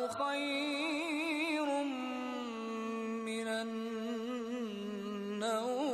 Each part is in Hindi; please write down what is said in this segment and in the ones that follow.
खैरुम मिनन नौम।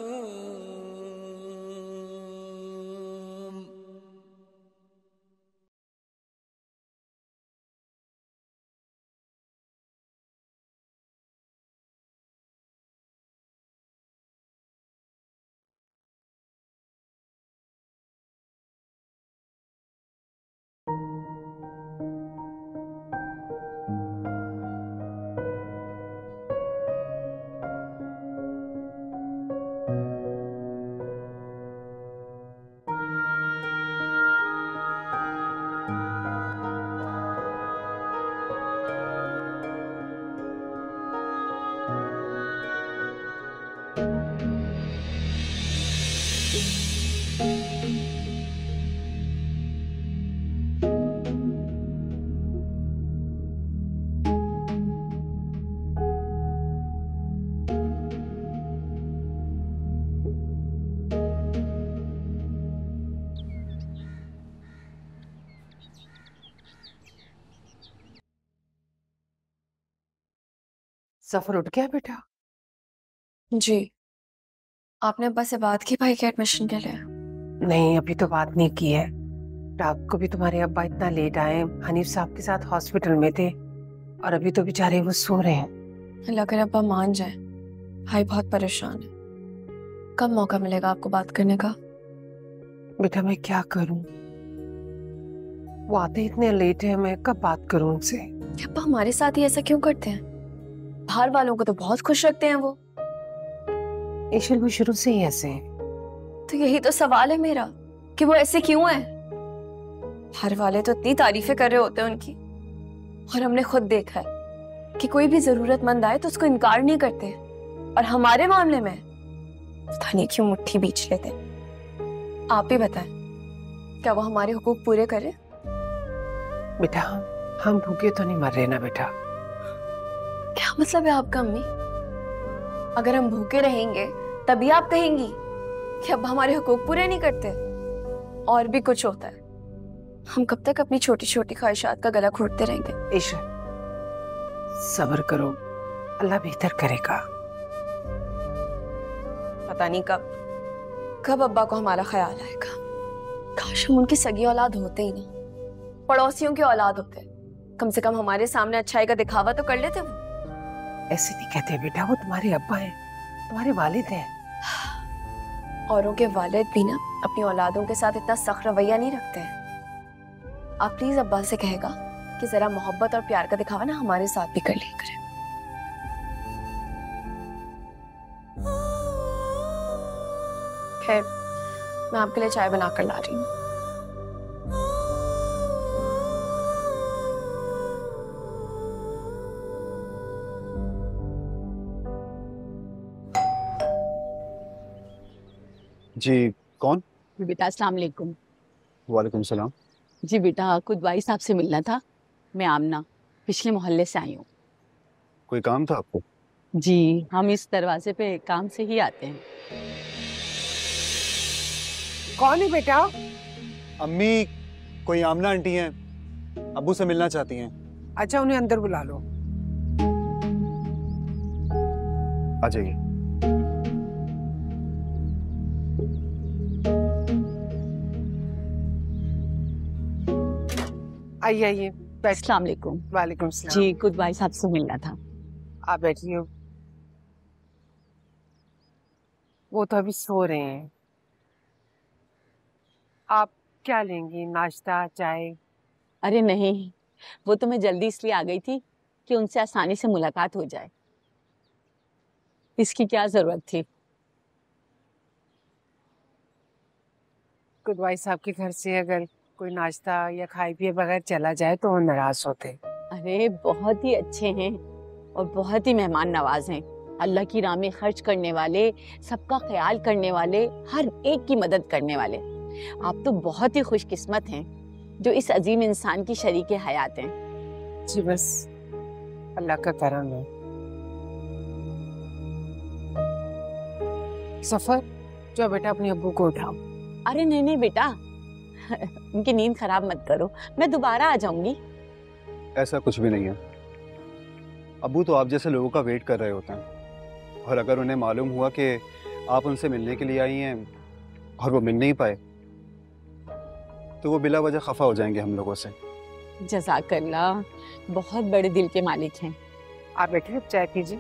सफर उठ गया बेटा? जी। आपने अब्बा से बात की भाई के एडमिशन के लिए? नहीं, अभी तो बात नहीं की है। रात को भी तुम्हारे अब्बा इतना लेट आए, हनीफ साहब के साथ हॉस्पिटल में थे और अभी तो बेचारे वो सो रहे हैं। अल्लाह करे अब्बा मान जाए, भाई बहुत परेशान है। कब मौका मिलेगा आपको बात करने का? बेटा मैं क्या करूं, वो आते इतने लेट है, मैं कब बात करूं उनसे? अब्बा हमारे साथ ही ऐसा क्यों करते हैं? बाहर वालों को तो बहुत खुश रखते हैं वो। ईशल वो शुरू से ही ऐसे हैं। तो यही तो सवाल है मेरा कि वो ऐसे क्यों है। हर वाले तो इतनी तारीफें कर रहे होते हैं उनकी, और हमने खुद देखा है कि कोई भी जरूरतमंद आए तो उसको इनकार नहीं करते, और हमारे मामले में पता नहीं क्यों मुट्ठी बीच लेते। आप ही बताएं, क्या वो हमारे हुकूक पूरे करे? बेटा हम भूखे तो नहीं मर रहे ना बेटा। क्या मतलब है आपका अम्मी? अगर हम भूखे रहेंगे तभी आप कहेंगी कि अब हमारे हुकूक पूरे नहीं करते? और भी कुछ होता है, हम कब तक अपनी छोटी छोटी ख्वाहिशात का गला घोटते रहेंगे? ईशल सब्र करो, अल्लाह बेहतर करेगा। पता नहीं कब कब अब्बा को हमारा ख्याल आएगा। काश हम उनकी सगी औलाद होते ही ना, पड़ोसियों की औलाद होते। कम से कम हमारे सामने अच्छाई का दिखावा तो कर लेते वो। ऐसे नहीं कहते बेटा, वो तुम्हारे अब्बा हैं, तुम्हारे वालिद हैं। औरों के वालिद भी ना अपनी औलादों के साथ इतना सख्त रवैया नहीं रखते हैं। आप प्लीज अब्बा से कहेगा कि जरा मोहब्बत और प्यार का दिखावा ना हमारे साथ भी कर लिया करें। खैर, मैं आपके लिए चाय बनाकर ला रही हूँ। जी कौन? बेटा अस्सलाम वालेकुम। वालेकुम सलाम। जी बेटा कुदवाई साहब से मिलना था। मैं आमना पिछले मोहल्ले से आई हूँ। कोई काम था आपको? जी हम इस दरवाजे पे काम से ही आते हैं। कौन है बेटा? अम्मी कोई आमना आंटी हैं, अब्बू से मिलना चाहती हैं। अच्छा उन्हें अंदर बुला लो। आ जाइए। आइए आइए बैठ। अस्सलाम वालेकुम। वालेकुम सलाम। जी कुदवाई साहब से मिलना था। आप बैठिए। वो तो अभी सो रहे हैं। आप क्या लेंगी, नाश्ता चाय? अरे नहीं, वो तो मैं जल्दी इसलिए आ गई थी कि उनसे आसानी से मुलाकात हो जाए। इसकी क्या जरूरत थी? कुदवाई साहब के घर से अगर कोई नाश्ता या खाए पिए बगैर चला जाए तो वो नाराज होते। अरे बहुत ही अच्छे हैं और बहुत ही मेहमान नवाज हैं। अल्लाह की राह में खर्च करने वाले, सबका ख्याल करने वाले, हर एक की मदद करने वाले। आप तो बहुत ही खुशकिस्मत हैं जो इस अजीम इंसान की शरीके हयात हैं। जी बस अल्लाह का करम है। सफर जो बेटा अपने अब्बू को उठाओ। अरे नहीं नहीं बेटा उनकी नींद खराब मत करो, मैं दोबारा आ जाऊंगी। ऐसा कुछ भी नहीं है, अबू तो आप जैसे लोगों का वेट कर रहे होते हैं, और अगर उन्हें मालूम हुआ कि आप उनसे मिलने के लिए आई हैं और वो मिल नहीं पाए तो वो बिला वजह खफा हो जाएंगे हम लोगों से। जज़ाकल्लाह, बहुत बड़े दिल के मालिक हैं। आप बैठिए, चाय पीजिए।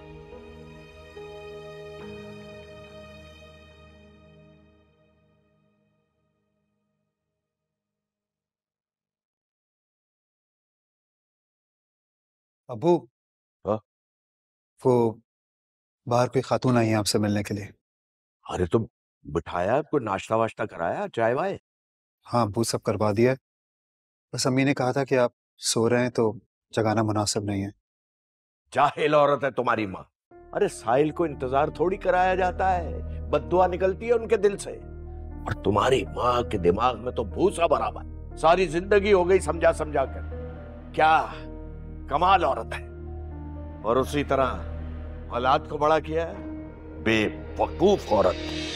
अबू, हाँ? वो बाहर कोई खातून आई है आपसे मिलने के लिए। अरे तो बिठाया, आपको नाश्ता वाश्ता कराया, चाय वाय? हाँ अबू, सब करवा दिया है। बस अम्मी ने कहा था कि आप सो रहे हैं तो जगाना मुनासिब नहीं है। जाहिल औरत है तुम्हारी माँ। अरे साहिल को इंतजार थोड़ी कराया जाता है, बद्दुआ निकलती है उनके दिल से। और तुम्हारी माँ के दिमाग में तो भूसा बराबर, सारी जिंदगी हो गई समझा समझा कर। क्या कमाल औरत है। और उसी तरह औलाद को बड़ा किया है, बेवकूफ औरत।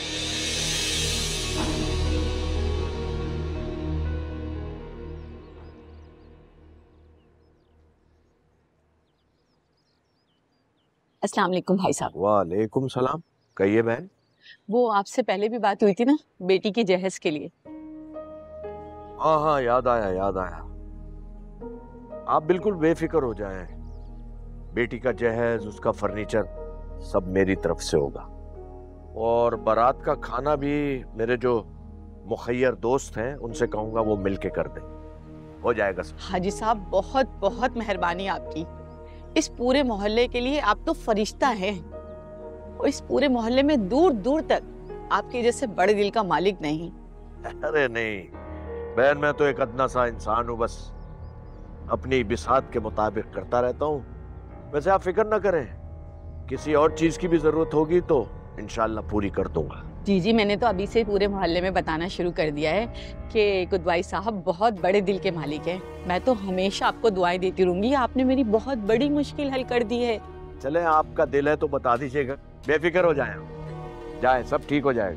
अस्सलाम वालेकुम भाई साहब। वालेकुम सलाम। कहिए बहन। वो आपसे पहले भी बात हुई थी ना, बेटी की जहेज के लिए। हाँ हाँ, याद आया याद आया। आप बिल्कुल बेफिक्र हो जाएं। बेटी का जहेज, उसका फर्नीचर सब मेरी तरफ से होगा। और बारात का खाना भी मेरे जो मुखय्यर दोस्त हैं उनसे कहूंगा वो मिलके कर दें, हो जाएगा सब। हाजी साहब, बहुत बहुत मेहरबानी आपकी। इस पूरे मोहल्ले के लिए आप तो फरिश्ता हैं, और इस पूरे मोहल्ले में दूर दूर तक आपके जैसे बड़े दिल का मालिक नहीं। अरे नहीं बहन, मैं तो एक अदना सा इंसान हूँ, बस अपनी बिसात के मुताबिक करता रहता हूँ। वैसे आप फिक्र ना करें, किसी और चीज की भी जरूरत होगी तो इंशाल्लाह पूरी कर दूंगा। जी जी, मैंने तो अभी से पूरे मोहल्ले में बताना शुरू कर दिया है कि कुदवाई साहब बहुत बड़े दिल के मालिक हैं। मैं तो हमेशा आपको दुआएं देती रहूंगी। आपने मेरी बहुत बड़ी मुश्किल हल कर दी है। चले, आपका दिल है तो बता दीजिएगा, बेफिक्र हो जाए, सब ठीक हो जाएगा।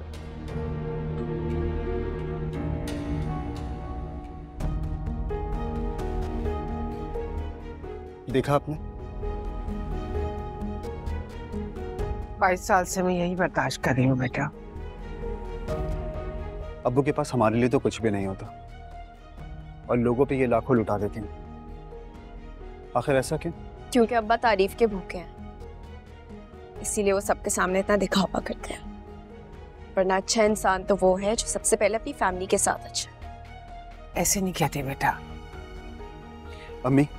देखा आपने, 22 साल से मैं यही बर्दाश्त कर रही हूँ बेटा। अब्बू के पास हमारे लिए तो कुछ भी नहीं होता, और लोगों पे ये लाखों लुटा देती हैं। आखिर ऐसा क्यों? क्योंकि अब्बा तारीफ के भूखे हैं, इसीलिए वो सबके सामने इतना दिखावा करते हैं। वरना अच्छा इंसान तो वो है जो सबसे पहले अपनी फैमिली के साथ अच्छा। ऐसे नहीं कहते बेटा। अम्मी,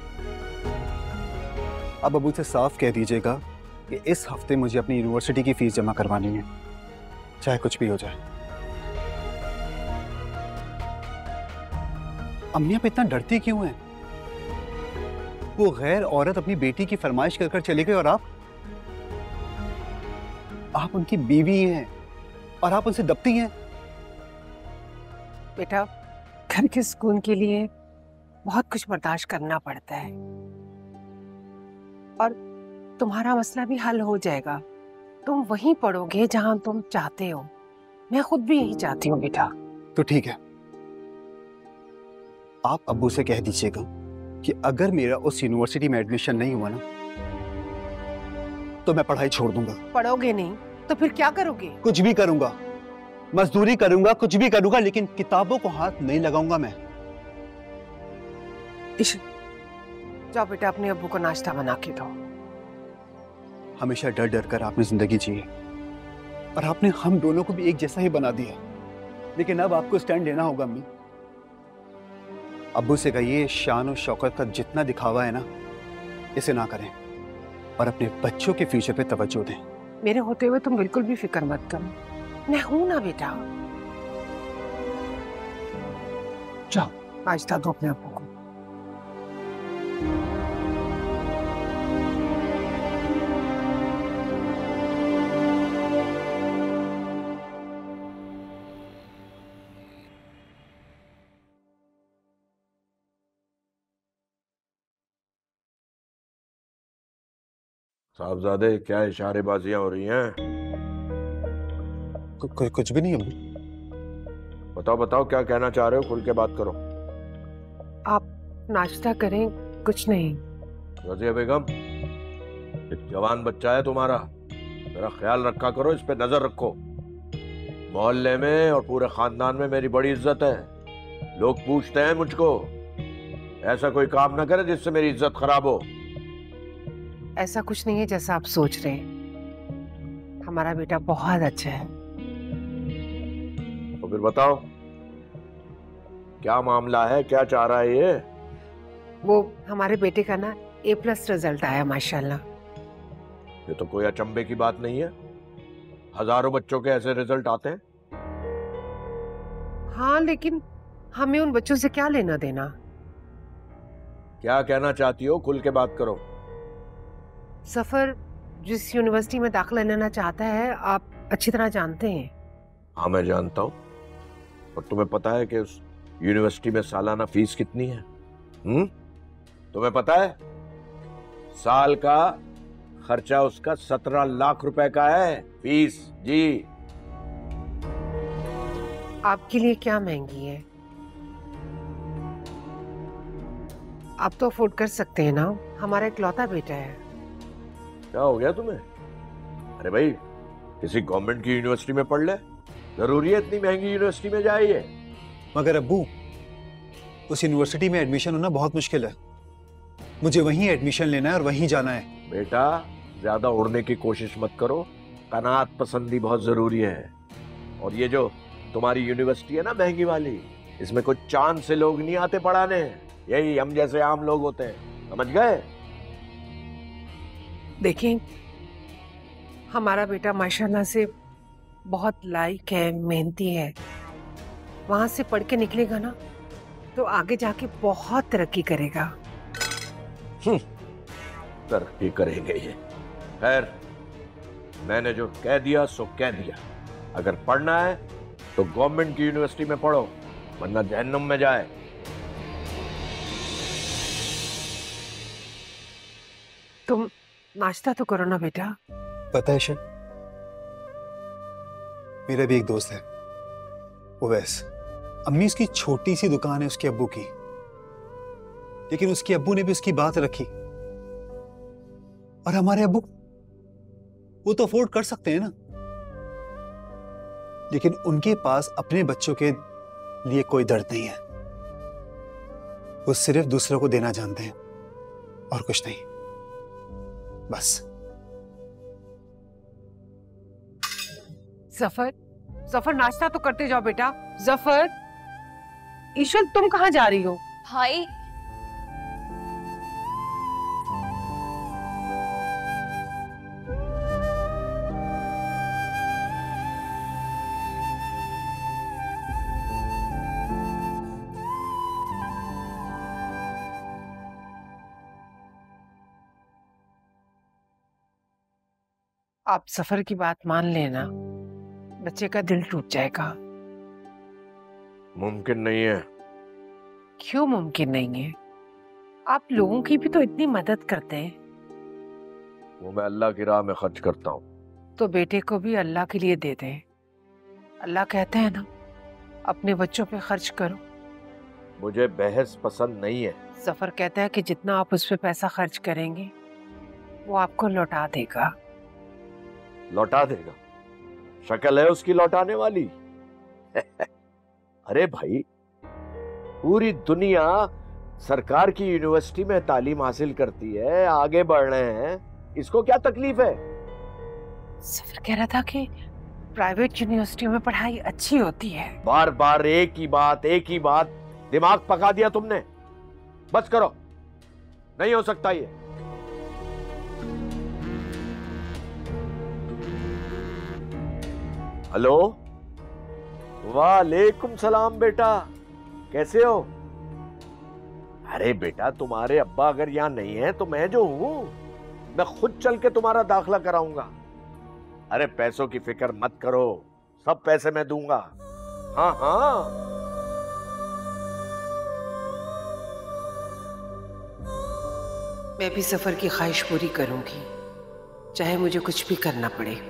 अब अबू से साफ कह दीजिएगा कि इस हफ्ते मुझे अपनी यूनिवर्सिटी की फीस जमा करवानी है, चाहे कुछ भी हो जाए। अम्मी आप इतना डरती क्यों हैं? वो गैर औरत अपनी बेटी की फरमाइश कर कर चली गई, और आप उनकी बीवी हैं और आप उनसे दबती हैं। बेटा, घर के सुकून के लिए बहुत कुछ बर्दाश्त करना पड़ता है, और तुम्हारा मसला भी हल हो जाएगा। तुम वहीं पढ़ोगे जहां तुम चाहते हो। मैं खुद भी यही चाहती हूँ बेटा। तो ठीक है, आप अब्बू से कह दीजिएगा कि अगर मेरा उस यूनिवर्सिटी में एडमिशन नहीं हुआ ना तो मैं पढ़ाई छोड़ दूंगा। पढ़ोगे नहीं तो फिर क्या करोगे? कुछ भी करूंगा, मजदूरी करूंगा, कुछ भी करूंगा, लेकिन किताबों को हाथ नहीं लगाऊंगा मैं। जाओ बेटा, अपने अब्बू को नाश्ता बना के दो। हमेशा डर डर कर आपने जिंदगी जी है, और आपने हम दोनों को भी एक जैसा ही बना दिया। लेकिन अब आपको स्टैंड लेना होगा अम्मी। अब्बू से कहिए शान और शौकत का जितना दिखावा है ना, इसे ना करें, और अपने बच्चों के फ्यूचर पे तवज्जो दें। मेरे होते हुए तुम बिल्कुल भी फिक्र मत करो, मैं हूं ना बेटा। जाओ नाश्ता दो अपने अब्बू को। साहबजादे, क्या इशारेबाजियां हो रही हैं? कुछ भी नहीं अम्मी। बताओ बताओ, क्या कहना चाह रहे हो? खुल के बात करो। आप नाश्ता करें। कुछ नहीं। रजिया बेगम, एक जवान बच्चा है तुम्हारा, मेरा ख्याल रखा करो, इस पे नजर रखो। मोहल्ले में और पूरे खानदान में मेरी बड़ी इज्जत है। लोग पूछते हैं मुझको, ऐसा कोई काम ना करे जिससे मेरी इज्जत खराब हो। ऐसा कुछ नहीं है जैसा आप सोच रहे हैं। हमारा बेटा बहुत अच्छा है। तो फिर बताओ, क्या मामला है, क्या चाह रहा है ये? वो हमारे बेटे का ना A+ रिजल्ट आया माशाल्लाह। ये तो कोई अचंभे की बात नहीं है, हजारों बच्चों के ऐसे रिजल्ट आते हैं। हाँ, लेकिन हमें उन बच्चों से क्या लेना देना। क्या कहना चाहती हो, खुल के बात करो। सफर जिस यूनिवर्सिटी में दाखिला लेना चाहता है आप अच्छी तरह जानते हैं। हाँ मैं जानता हूँ, और तुम्हें पता है कि उस यूनिवर्सिटी में सालाना फीस कितनी है? तुम्हें पता है? साल का खर्चा उसका 17 लाख रुपए का है, फीस जी। आपके लिए क्या महंगी है? आप तो अफोर्ड कर सकते हैं ना, हमारा इकलौता बेटा है। क्या हो गया तुम्हें? अरे भाई, किसी गवर्नमेंट की यूनिवर्सिटी में पढ़ ले, जरूरी है इतनी महंगी यूनिवर्सिटी में जाए ये? मगर अब्बू, उस यूनिवर्सिटी में एडमिशन होना बहुत मुश्किल है। मुझे वहीं एडमिशन लेना है और वहीं जाना है। बेटा, ज्यादा उड़ने की कोशिश मत करो, कनात पसंदी बहुत जरूरी है। और ये जो तुम्हारी यूनिवर्सिटी है ना महंगी वाली, इसमें कुछ चांद से लोग नहीं आते पढ़ाने, यही हम जैसे आम लोग होते हैं, समझ गए? देखें, हमारा बेटा माशाल्लाह से बहुत लायक है, मेहनती है। वहां से पढ़ के निकलेगा ना तो आगे जाके बहुत तरक्की करेगा। तरक्की करेंगे ये। खैर, मैंने जो कह दिया सो कह दिया। अगर पढ़ना है तो गवर्नमेंट की यूनिवर्सिटी में पढ़ो, वरना जहन्नुम में जाए। तुम नाश्ता तो करो ना बेटा। पता है शर, मेरा भी एक दोस्त है उवैस। अम्मी उसकी छोटी सी दुकान है उसके अब्बू की, लेकिन उसके अब्बू ने भी उसकी बात रखी। और हमारे अब्बू वो तो अफोर्ड कर सकते हैं ना, लेकिन उनके पास अपने बच्चों के लिए कोई दर्द नहीं है। वो सिर्फ दूसरों को देना जानते हैं और कुछ नहीं, बस। जफर नाश्ता तो करते जाओ बेटा। जफर, ईशल तुम कहाँ जा रही हो? भाई, आप सफर की बात मान लेना, बच्चे का दिल टूट जाएगा। मुमकिन नहीं है। क्यों मुमकिन नहीं है? आप लोगों की भी तो इतनी मदद करते हैं। वो मैं अल्लाह की राह में खर्च करता हूँ। तो बेटे को भी अल्लाह के लिए दे दें। अल्लाह कहते हैं ना, अपने बच्चों पे खर्च करो। मुझे बहस पसंद नहीं है। सफर कहता है कि जितना आप उस पे पैसा खर्च करेंगे वो आपको लौटा देगा। लौटा देगा? शक्ल है उसकी लौटाने वाली। अरे भाई, पूरी दुनिया सरकार की यूनिवर्सिटी में तालीम हासिल करती है, आगे बढ़ रहे हैं, इसको क्या तकलीफ है? सफर कह रहा था कि प्राइवेट यूनिवर्सिटियों में पढ़ाई अच्छी होती है। बार बार एक ही बात, दिमाग पका दिया तुमने। बस करो, नहीं हो सकता ये। हेलो, वालेकुम सलाम बेटा, कैसे हो? अरे बेटा, तुम्हारे अब्बा अगर यहां नहीं है तो मैं जो हूं, मैं खुद चल के तुम्हारा दाखिला कराऊंगा। अरे पैसों की फिक्र मत करो, सब पैसे मैं दूंगा। हाँ हाँ, मैं भी सफर की ख्वाहिश पूरी करूंगी, चाहे मुझे कुछ भी करना पड़े।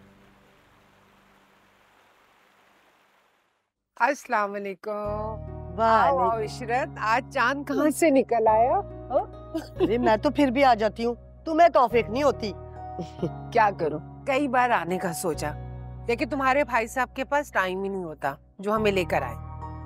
अस्सलाम वालेकुम। आओ आओ इशरत, आज चांद कहाँ से निकल आया? अरे मैं तो फिर भी आ जाती हूँ, तुम्हें तौफीक नहीं होती। क्या करूं, कई बार आने का सोचा, लेकिन तुम्हारे भाई साहब के पास टाइम ही नहीं होता जो हमें लेकर आए।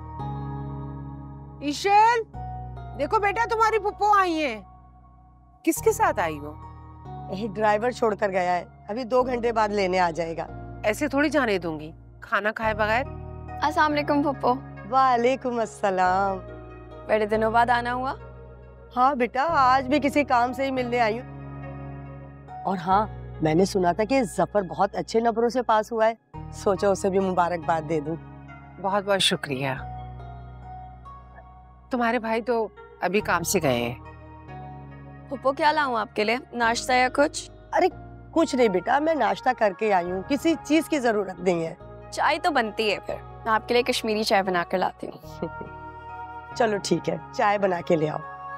ईशल, देखो बेटा तुम्हारी पुप्पो आई है। किसके साथ आई हो? ड्राइवर छोड़कर गया है, अभी 2 घंटे बाद लेने आ जाएगा। ऐसे थोड़ी जाने दूंगी खाना खाए बगैर। अस्सलाम वालेकुम पप्पो। वालेकुम अस्सलाम। बड़े दिनों बाद आना हुआ। हाँ बेटा, आज भी किसी काम से ही मिलने आई हूँ। और हाँ, मैंने सुना था कि जफर बहुत अच्छे नंबरों से पास हुआ है, सोचा उसे भी मुबारकबाद दे दूं। बहुत बहुत शुक्रिया। तुम्हारे भाई तो अभी काम से गए हैं। पप्पो क्या लाऊं आपके लिए, नाश्ता या कुछ? अरे कुछ नहीं बेटा, मैं नाश्ता करके आई हूँ, किसी चीज की जरूरत नहीं है। चाय तो बनती है, फिर मैं आपके लिए कश्मीरी चाय बना कर लाती हूँ। चलो ठीक है, चाय बना के ले आओ।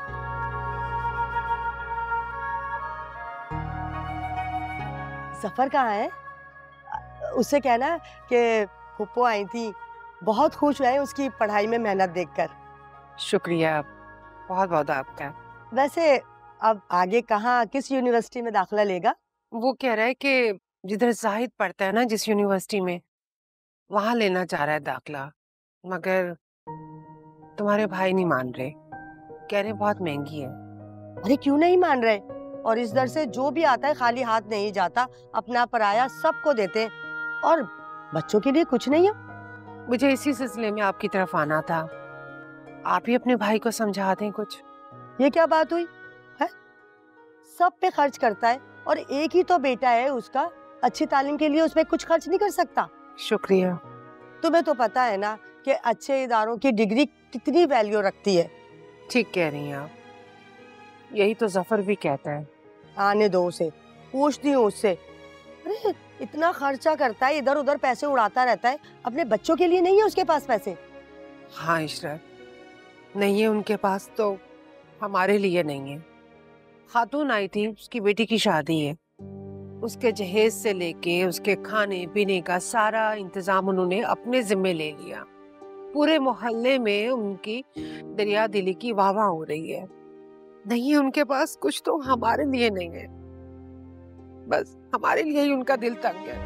जफर कहाँ है? उससे कहना कि फुप्पो आई थी, बहुत खुश हुए उसकी पढ़ाई में मेहनत देखकर। शुक्रिया, बहुत बहुत आपका। वैसे अब आगे कहाँ, किस यूनिवर्सिटी में दाखिला लेगा? वो कह रहा है कि जिधर जाहिद पढ़ता है ना, जिस यूनिवर्सिटी में, वहां लेना चाह रहा है दाखिला, मगर तुम्हारे भाई नहीं मान रहे, कह रहे बहुत महंगी है। अरे क्यों नहीं मान रहे? और इस दर से जो भी आता है खाली हाथ नहीं जाता, अपना पराया सबको देते हैं, और बच्चों के लिए कुछ नहीं है। मुझे इसी सिलसिले में आपकी तरफ आना था, आप ही अपने भाई को समझा दें कुछ। ये क्या बात हुई है? सब पे खर्च करता है, और एक ही तो बेटा है उसका, अच्छी तालीम के लिए उसमें कुछ खर्च नहीं कर सकता। शुक्रिया। तुम्हें तो पता है ना कि अच्छे इदारों की डिग्री कितनी वैल्यू रखती है। ठीक कह रही हैं आप, यही तो जफर भी कहता है। आने दो उसे, पूछती हूँ उससे। अरे इतना खर्चा करता है, इधर उधर पैसे उड़ाता रहता है, अपने बच्चों के लिए नहीं है उसके पास पैसे? हाँ इशरत, नहीं है उनके पास तो हमारे लिए नहीं है। खातून आई थी, उसकी बेटी की शादी है, उसके जहेज से लेके उसके खाने पीने का सारा इंतजाम उन्होंने अपने जिम्मे ले लिया। पूरे मोहल्ले में उनकी दरिया दिली की वाहवाह हो रही है। नहीं है उनके पास कुछ तो हमारे लिए नहीं है, बस हमारे लिए ही उनका दिल तंग है।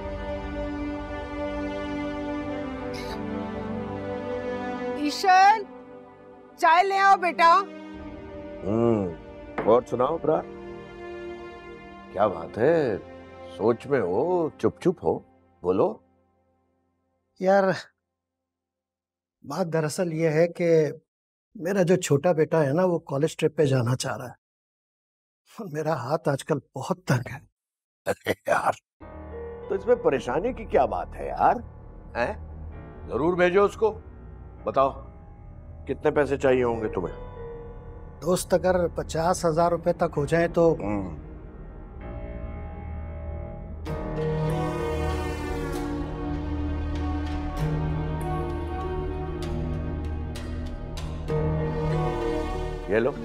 ईशल, चाय ले आओ बेटा। और सुनाओ ब्रा, क्या बात है, सोच में हो, चुप चुप हो, बोलो। यार बात दरअसल ये है कि मेरा जो छोटा बेटा है ना, वो कॉलेज ट्रिप पे जाना चाह रहा है। मेरा हाथ आजकल बहुत तंग है। अरे यार, तो इसमें परेशानी की क्या बात है यार? हैं? जरूर भेजो उसको। बताओ कितने पैसे चाहिए होंगे तुम्हें? दोस्त अगर 50,000 रुपए तक हो जाए तो। ये लो।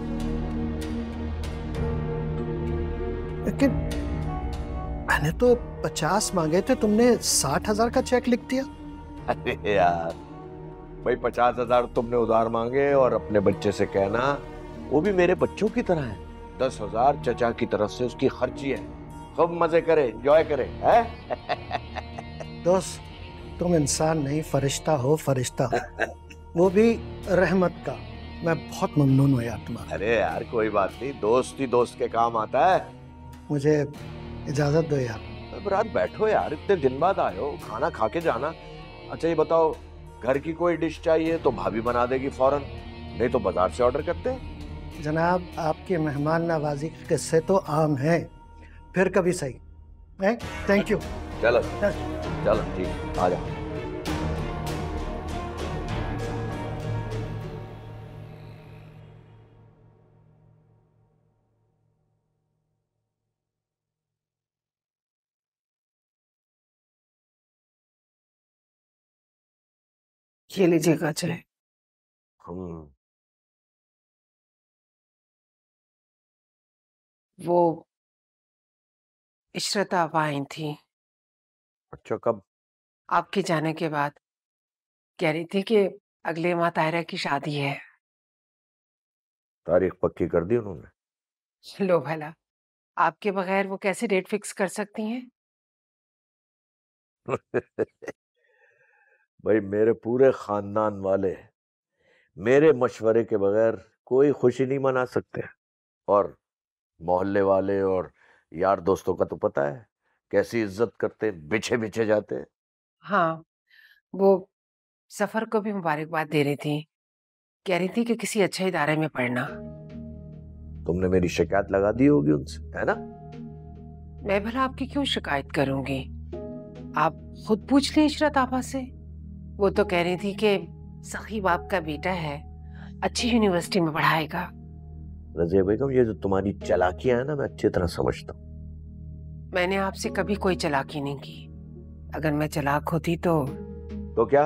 लेकिन मैंने तो 50 मांगे थे, तुमने 60,000 का चेक लिख दिया। अरे यार भाई, 50,000 तुमने उधार मांगे, और अपने बच्चे से कहना वो भी मेरे बच्चों की तरह है। 10,000 चचा की तरफ से उसकी खर्ची है, खूब मजे करे, एंजॉय करे, है? दोस्त तुम इंसान नहीं, फरिश्ता हो, फरिश्ता हो, वो भी रहमत का। मैं बहुत ममनून हूँ यार तुम्हारा। अरे यार कोई बात नहीं, दोस्त ही दोस्त के काम आता है। मुझे इजाजत दो यार। अब रात बैठो यार, इतने दिन बाद आए हो, खाना खा के जाना। अच्छा ये बताओ, घर की कोई डिश चाहिए तो भाभी बना देगी फौरन, नहीं तो बाजार से ऑर्डर करते हैं। जनाब आपके मेहमान नवाजी के किस्से तो आम हैं, फिर कभी सही है। Thank you. चलो चलो ठीक, आ जाओ। ये लीजिएगा चाय। वो इशरत आप आई थी अच्छा, कब? आपके जाने के बाद। कह रही थी कि अगले माह तायरा की शादी है। तारीख पक्की कर दी उन्होंने? लो भला, आपके बगैर वो कैसे डेट फिक्स कर सकती हैं? भाई मेरे पूरे खानदान वाले मेरे मशवरे के बगैर कोई खुशी नहीं मना सकते। और मोहल्ले वाले और यार दोस्तों का तो पता है कैसी इज्जत करते, बिछे बिछे जाते हैं। हाँ, वो सफर को भी मुबारकबाद दे रही थी, कह रही थी कि किसी अच्छे इदारे में पढ़ना। तुमने मेरी शिकायत लगा दी होगी उनसे, है ना? मैं भला आपकी क्यों शिकायत करूंगी? आप खुद पूछ लें इशरत आपा से। वो तो कह रही थी कि सखी बाप का बेटा है, अच्छी यूनिवर्सिटी में पढ़ाएगा। रज़िया बेगम, ये जो तुम्हारी चालाकियां है ना, मैं अच्छी तरह समझता हूँ। मैंने आपसे कभी कोई चालाकी नहीं की। अगर मैं चालाक होती तो क्या?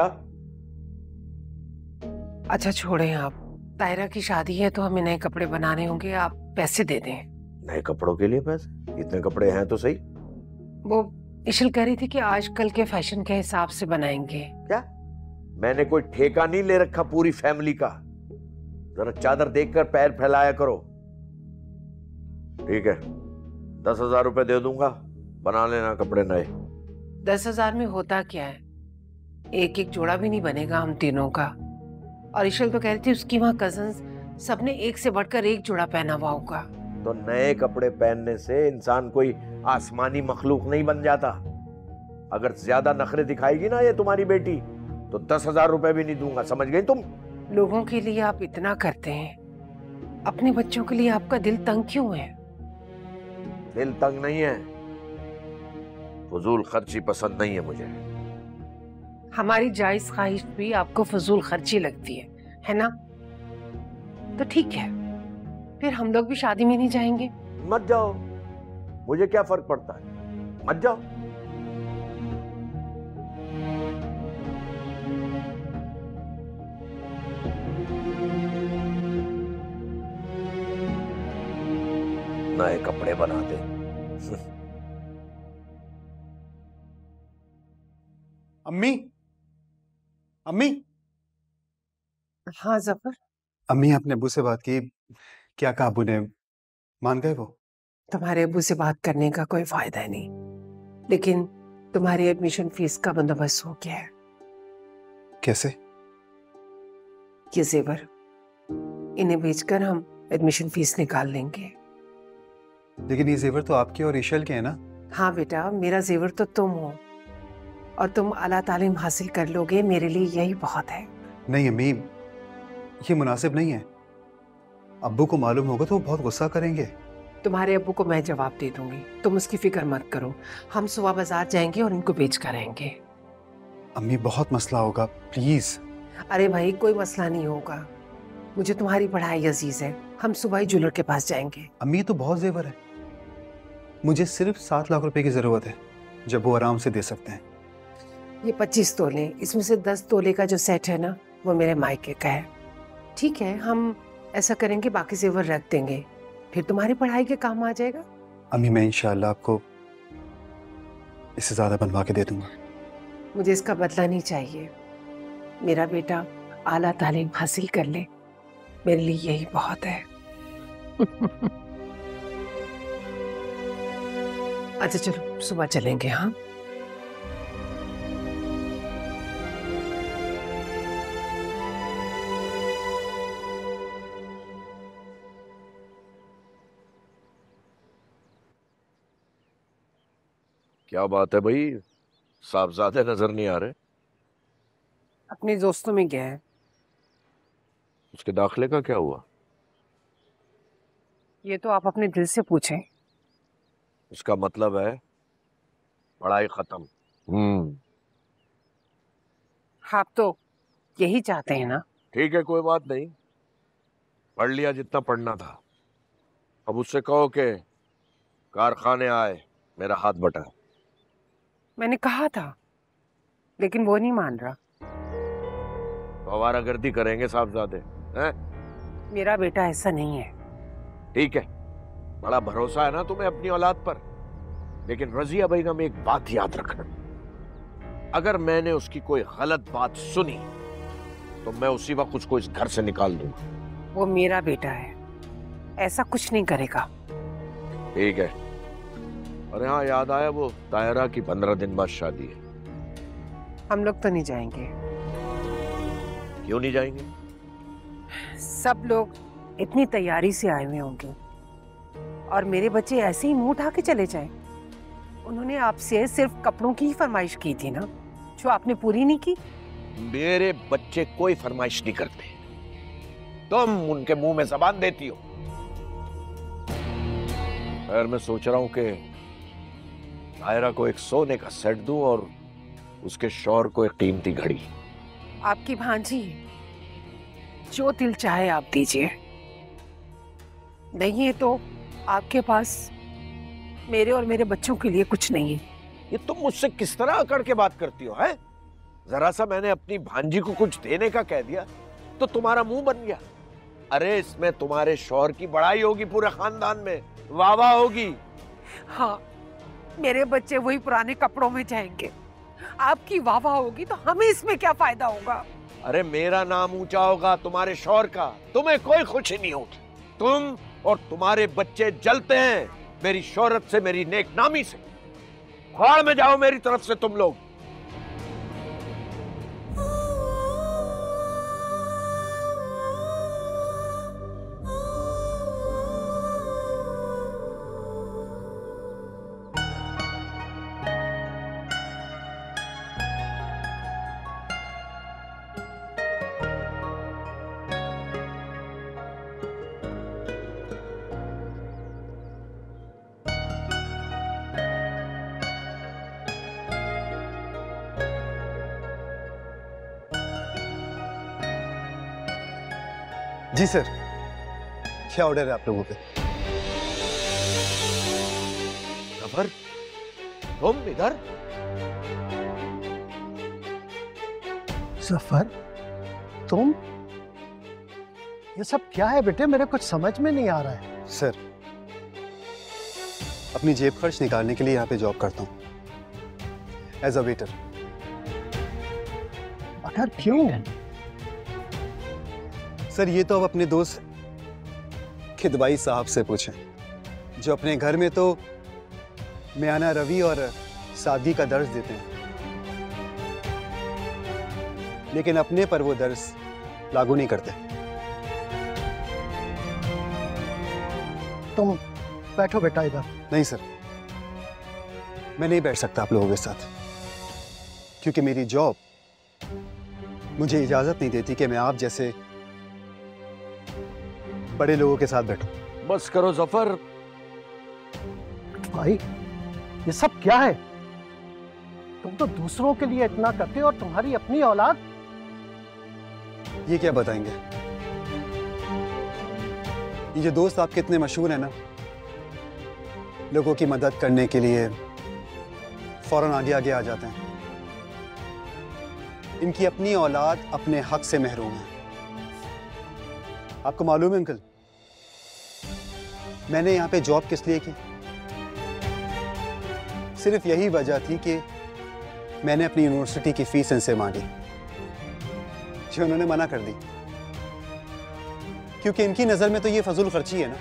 अच्छा छोड़ें आप। तायरा की शादी है तो हमें नए कपड़े बनाने होंगे, आप पैसे दे दें। नए कपड़ों के लिए पैसे? इतने कपड़े हैं तो सही। वो इशल कह रही थी कि आजकल के फैशन के हिसाब से बनाएंगे। क्या? मैंने कोई ठेका नहीं ले रखा पूरी फैमिली का। जरा चादर देखकर पैर फैलाया करो। ठीक है, 10,000 रुपए दे दूंगा, बना लेना कपड़े नए। 10,000 में होता क्या है? एक एक जोड़ा भी नहीं बनेगा हम तीनों का। और इशल तो कह रही थी उसकी वहां कजन्स सबने एक से बढ़कर एक जोड़ा पहना हुआ होगा। तो नए कपड़े पहनने से इंसान कोई आसमानी मखलूक नहीं बन जाता। अगर ज्यादा नखरे दिखाएगी ना ये तुम्हारी बेटी तो 10,000 रुपए भी नहीं दूंगा, समझ गई तुम? लोगों के लिए आप इतना करते हैं, अपने बच्चों के लिए आपका दिल तंग क्यों है? दिल तंग नहीं है, फजूल खर्ची पसंद नहीं है मुझे। हमारी जायज ख्वाहिश भी आपको फजूल खर्ची लगती है ना? तो ठीक है, फिर हम लोग भी शादी में नहीं जाएंगे। मत जाओ, मुझे क्या फर्क पड़ता है, मत जाओ। नए कपड़े बना दे। अम्मी, अम्मी। हाँ जफर। अम्मी, आपने अब्बू से बात की? क्या कहा अब्बू ने? मान गए वो? तुम्हारे अब्बू से बात करने का कोई फायदा नहीं, लेकिन तुम्हारी एडमिशन फीस का बंदोबस्त हो गया है। कैसे? ये जेवर, इन्हें बेचकर हम एडमिशन फीस निकाल लेंगे। लेकिन ये जेवर तो आपके और ईशल के हैं ना? हाँ बेटा, मेरा जेवर तो तुम हो, और तुम आला तालीम हासिल कर लोगे, मेरे लिए यही बहुत है। नहीं अम्मी, ये मुनासिब नहीं है। अब्बू को मालूम होगा तो वो बहुत गुस्सा करेंगे। तुम्हारे अब्बू को मैं जवाब दे दूंगी, तुम उसकी फिक्र मत करो। हम सुबह बाजार जाएंगे और इनको बेच कर आएंगे। अम्मी, बहुत मसला होगा, प्लीज। अरे भाई, कोई मसला नहीं होगा, मुझे तुम्हारी पढ़ाई अजीज है। हम सुबह ही ज्वेलर के पास जाएंगे। अम्मी, ये तो बहुत जेवर है, मुझे सिर्फ 7 लाख रुपए की जरूरत है, जब वो आराम से दे सकते हैं। ये 25 तोले, इसमें से 10 तोले का जो सेट है ना, वो मेरे मायके का है। ठीक है, हम ऐसा करेंगे, बाकी जेवर रख देंगे, फिर तुम्हारी पढ़ाई के काम आ जाएगा। अम्मी, मैं इंशाल्लाह आपको इससे ज्यादा बनवा के दे दूंगा। मुझे इसका बदला नहीं चाहिए। मेरा बेटा आला तालीम हासिल कर ले, मेरे लिए यही बहुत है। अच्छा चलो, सुबह चलेंगे। हाँ, क्या बात है भाई, साहबजादे नजर नहीं आ रहे? अपने दोस्तों में गया है। उसके दाखिले का क्या हुआ? ये तो आप अपने दिल से पूछें। इसका मतलब है पढ़ाई खत्म। आप तो यही चाहते हैं ना? ठीक है, कोई बात नहीं, पढ़ लिया जितना पढ़ना था। अब उससे कहो कि कारखाने आए, मेरा हाथ बटा। मैंने कहा था, लेकिन वो नहीं मान रहा। तो आवारागर्दी करेंगे साहबजादे हैं? मेरा बेटा ऐसा नहीं है। ठीक है, बड़ा भरोसा है ना तुम्हें अपनी औलाद पर, लेकिन रजिया बेगम एक बात याद रखना, अगर मैंने उसकी कोई गलत बात सुनी तो मैं उसी वक्त उसको इस घर से निकाल दूंगा। वो मेरा बेटा है, ऐसा कुछ नहीं करेगा। ठीक है। और हाँ, याद आया, वो तायरा की 15 दिन बाद शादी है। हम लोग तो नहीं जाएंगे। क्यों नहीं जाएंगे? सब लोग इतनी तैयारी से आए हुए होंगे और मेरे बच्चे ऐसे ही मुंह उठा के चले जाए। उन्होंने आपसे सिर्फ कपड़ों की ही फरमाइश की थी ना, जो आपने पूरी नहीं की। मेरे बच्चे कोई फरमाइश नहीं करते, तुम उनके मुंह में जबान देती हो। खैर, मैं सोच रहा हूं कि तायरा को एक सोने का सेट दूं और उसके शौहर को एक कीमती घड़ी। आपकी भांजी, जो दिल चाहे आप दीजिए। नहीं है तो आपके पास मेरे और मेरे बच्चों के लिए कुछ नहीं है। ये तुम मुझसे किस तरह अकड़ के बात करती हो, है? जरा सा मैंने अपनी भांजी को कुछ देने का कह दिया तो तुम्हारा मुंह बन गया। अरे इसमें तुम्हारे शौहर की बड़ाई होगी, पूरे खानदान में वाह वाह होगी। हाँ, मेरे बच्चे वही पुराने कपड़ों में जाएंगे, आपकी वाह वाह होगी, तो हमें इसमें क्या फायदा होगा? अरे मेरा नाम ऊंचा होगा, तुम्हारे शौहर का। तुम्हें कोई खुशी नहीं होगी। तुम और तुम्हारे बच्चे जलते हैं मेरी शोहरत से, मेरी नेक नामी से। भाड़ में जाओ मेरी तरफ से तुम लोग। जी सर, क्या ऑर्डर है आप लोगों पे? जफर, तुम इधर? जफर, तुम? ये सब क्या है बेटे? मेरे कुछ समझ में नहीं आ रहा है। सर, अपनी जेब खर्च निकालने के लिए यहाँ पे जॉब करता हूँ एज अ वेटर। मगर क्यों? सर, ये तो अब अपने दोस्त खिदवाई साहब से पूछें, जो अपने घर में तो मियाना रवि और सादगी का दर्ज देते हैं, लेकिन अपने पर वो दर्ज लागू नहीं करते। तुम बैठो बेटा इधर। नहीं सर, मैं नहीं बैठ सकता आप लोगों के साथ, क्योंकि मेरी जॉब मुझे इजाजत नहीं देती कि मैं आप जैसे बड़े लोगों के साथ बैठूं। बस करो जफर। भाई, ये सब क्या है? तुम तो दूसरों के लिए इतना करते हो और तुम्हारी अपनी औलाद। ये क्या बताएंगे? ये जो दोस्त आपके इतने मशहूर हैं ना, लोगों की मदद करने के लिए फौरन आगे आगे आ जाते हैं, इनकी अपनी औलाद अपने हक से महरूम है। आपको मालूम है अंकल, मैंने यहाँ पे जॉब किस लिए की? सिर्फ यही वजह थी कि मैंने अपनी यूनिवर्सिटी की फीस इनसे मांगी, जो उन्होंने मना कर दी, क्योंकि इनकी नजर में तो ये फजूल खर्ची है ना।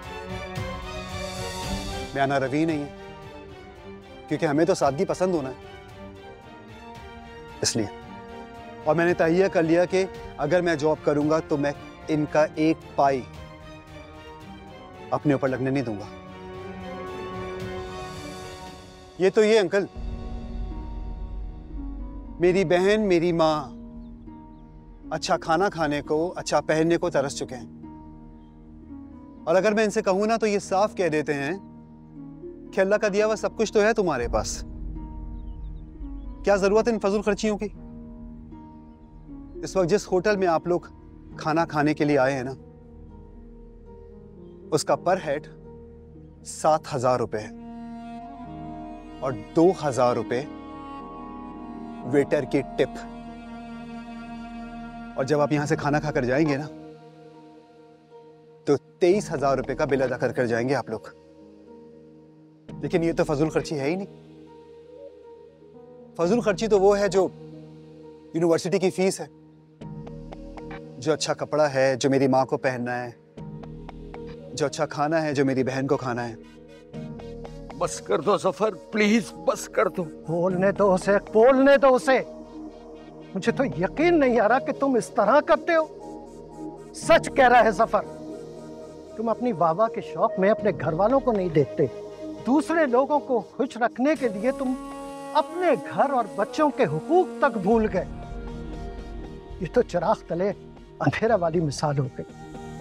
मियाना रवि नहीं है, क्योंकि हमें तो सादगी पसंद होना है, इसलिए। और मैंने तय कर लिया कि अगर मैं जॉब करूंगा तो मैं इनका एक पाई अपने ऊपर लगने नहीं दूंगा। ये तो ये अंकल, मेरी बहन, मेरी माँ अच्छा खाना खाने को, अच्छा पहनने को तरस चुके हैं, और अगर मैं इनसे कहूं ना तो ये साफ कह देते हैं कि अल्लाह का दिया हुआ सब कुछ तो है तुम्हारे पास, क्या जरूरत है इन फजूल खर्चियों की? इस वक्त जिस होटल में आप लोग खाना खाने के लिए आए हैं ना, उसका पर हेड 7,000 रुपए है और 2,000 रुपए वेटर की टिप। और जब आप यहां से खाना खाकर जाएंगे ना, तो 23,000 रुपए का बिल अदा कर जाएंगे आप लोग। लेकिन ये तो फजूल खर्ची है ही नहीं। फजूल खर्ची तो वो है जो यूनिवर्सिटी की फीस है, जो अच्छा कपड़ा है जो मेरी माँ को पहनना है, जो अच्छा खाना है जो मेरी बहन को खाना है। बस कर दो जफर, प्लीज बस कर दो। बोलने दो उसे, बोलने दो उसे। मुझे तो यकीन नहीं आ रहा कि तुम इस तरह करते हो। सच कह रहा है जफर, तुम अपनी वाहवाह के शौक में अपने घर वालों को नहीं देखते। दूसरे लोगों को खुश रखने के लिए तुम अपने घर और बच्चों के हुकूक तक भूल गए। ये तो चिराग तले अंधेरा वाली मिसाल हो गई।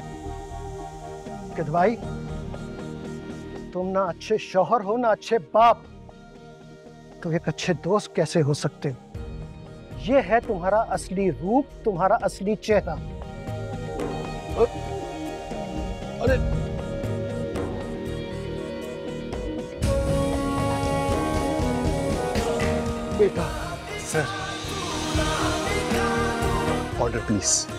कि भाई, तुम ना अच्छे शौहर हो ना अच्छे बाप, तो एक अच्छे दोस्त कैसे हो सकते हो? ये है तुम्हारा असली रूप, तुम्हारा असली चेहरा। अरे बेटा। Sir, order please.